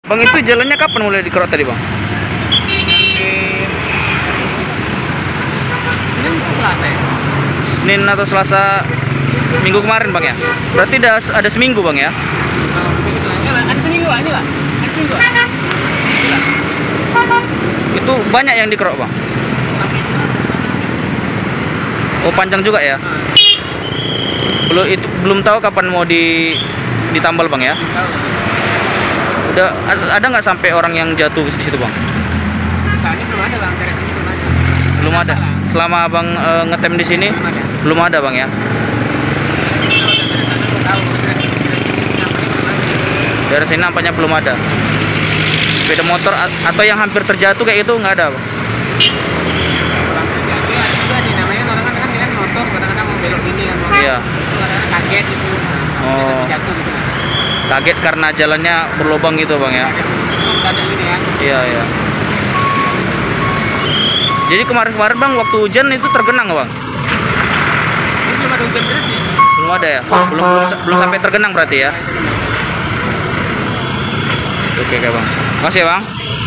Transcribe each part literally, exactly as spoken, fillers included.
Bang, itu jalannya kapan mulai dikerok tadi, Bang? Senin Selasa ya? Senin atau Selasa minggu kemarin, Bang ya? Berarti ada, ada seminggu, Bang ya? Ada seminggu, ini lah. Ada seminggu. Itu banyak yang dikerok, Bang? Oh, panjang juga ya? Belum itu belum tahu kapan mau di ditambal, Bang ya? Udah ada nggak sampai orang yang jatuh di situ, Bang? Soalnya belum ada, Bang. Dari sini belum ada. Belum ada. Selama Abang e, ngetem di sini Belum ada. belum ada, Bang ya? Dari sini nampaknya belum ada. Sepeda motor atau yang hampir terjatuh kayak itu nggak ada, Bang? Namanya orang kan dengan motor kadang-kadang mau belok ini kan, Iya. kadang-kadang kaget gitu. Oh. Jatuh gitu. Kaget karena jalannya berlubang gitu, Bang ya? Ada ini ya. Iya, iya. Jadi kemarin-kemarin, Bang, waktu hujan itu tergenang, Bang? Ini belum ada hujan deras nih. Belum ada ya? Belum belum, belum sampai tergenang berarti ya? Oke, oke, Bang. Makasih ya, Bang.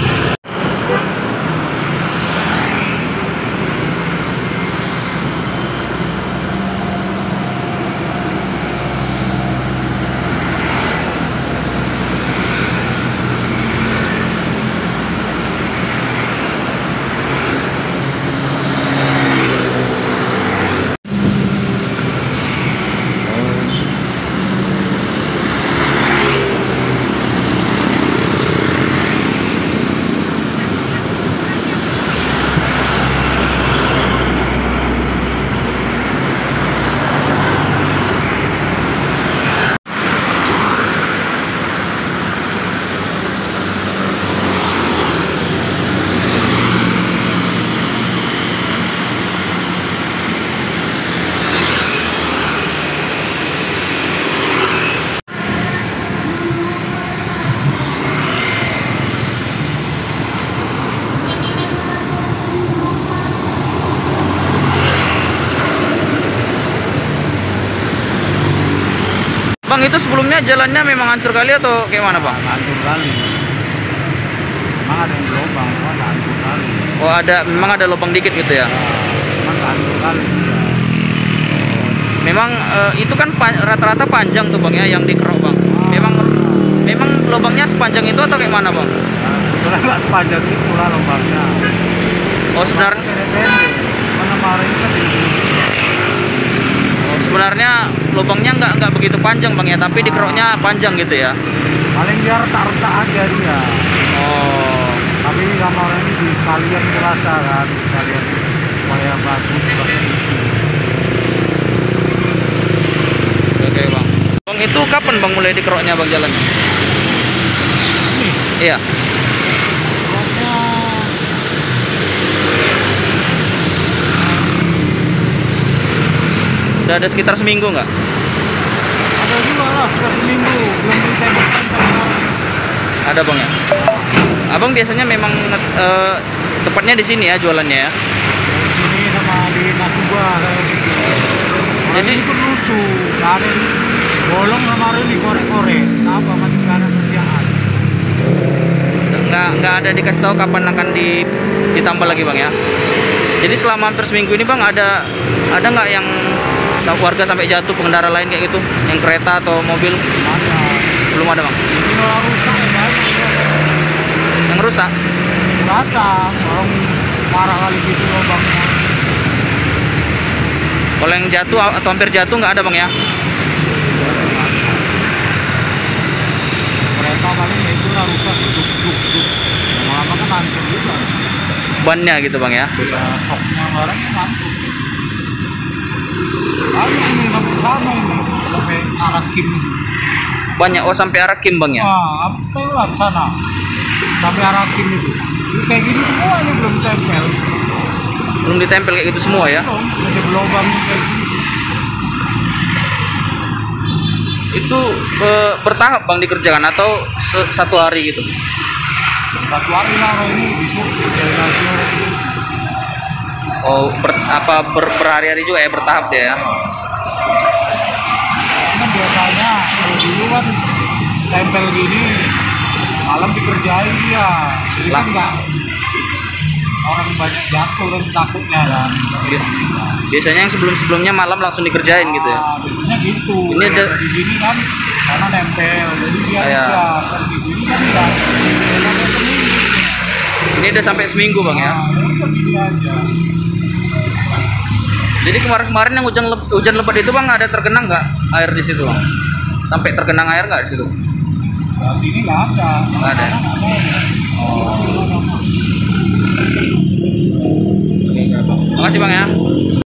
Bang, itu sebelumnya jalannya memang hancur kali atau kayak mana, Bang? Hancur kali. Memang ada yang lubang, cuma hancur kali. Oh, ada, memang ada lubang dikit gitu ya? Memang hancur kali. Memang eh, itu kan rata-rata panjang tuh, Bang ya, yang dikerok, Bang. Memang memang lubangnya sepanjang itu atau kayak mana, Bang? Sebenarnya nggak sepanjang itu lah lubangnya. Oh, sebenarnya Mana kemarin kan oh, sebenarnya lubangnya nggak nggak begitu panjang, Bang ya, tapi dikeroknya panjang gitu ya? paling dia retak-retak aja dia. Oh, Tapi kemarin ini di kalian terasa kan, kalian supaya bagus bagus. oke, Bang. Bang, itu kapan, Bang, mulai dikeroknya, Bang, jalannya? Ini Iya. roknya Udah ada sekitar seminggu nggak? ada juga lah, sudah seminggu belum ditembak-tembak. Ada, Bang ya? Abang biasanya memang eh, tepatnya di sini ya jualannya ya? Di sini sama di Nasuba kayak gitu. Jadi Jadi ikut rusuh, kemarin bolong kemarin dikorek-korek. Apa masih karena kerjaan? nggak nggak ada dikasih tahu kapan akan di, ditambal lagi, Bang ya? Jadi selama hampir seminggu ini, Bang, ada ada nggak yang warga sampai jatuh, pengendara lain kayak gitu, yang kereta atau mobil? Ada. Belum ada, Bang. Ini kalau rusak ya banyak. Yang rusak? Rasa orang marah kali gitu lubangnya. Kalau yang jatuh atau hampir jatuh nggak ada, Bang ya? Kereta paling ya itu lah rusak duk duk duk. Lama-lama kan hancur juga. Bannya gitu, Bang ya? Ya soknya barangnya hancur. Lalu ini sampai sana ini sampai arah Kim. Banyak, oh sampai arah Kim, Bang ya? Wah, apa lah sana sampai arah Kim itu. Ini kayak gini semua ini belum tempel. Belum ditempel kayak gitu semua ya? Belum, masih berlubang kayak gini. Itu eh, bertahap, Bang, dikerjakan atau se- satu hari gitu? Satu hari lah ini besok delegasi. Oh, ber, apa ber, berhari-hari juga ya, bertahap dia ya? Kan biasanya kalau dulu kan tempel gini malam dikerjain ya. Jadi Lah. kan nggak orang banyak jatuh dan takutnya kan. Biasanya yang sebelum-sebelumnya malam langsung dikerjain gitu ya. Ah, biasanya gitu. Ini Kalau ada- di sini kan karena nempel, jadi dia Iya. enggak. Kalau di sini kan enggak. Dia seminggu. Ini udah sampai seminggu bang ya. Ah, udah gini aja. Jadi kemarin-kemarin yang hujan lep- hujan lebat itu bang ada tergenang nggak air di situ bang? Sampai tergenang air nggak di situ? Nah, sini nggak ada. Nggak ada. Oh. Makasih bang ya.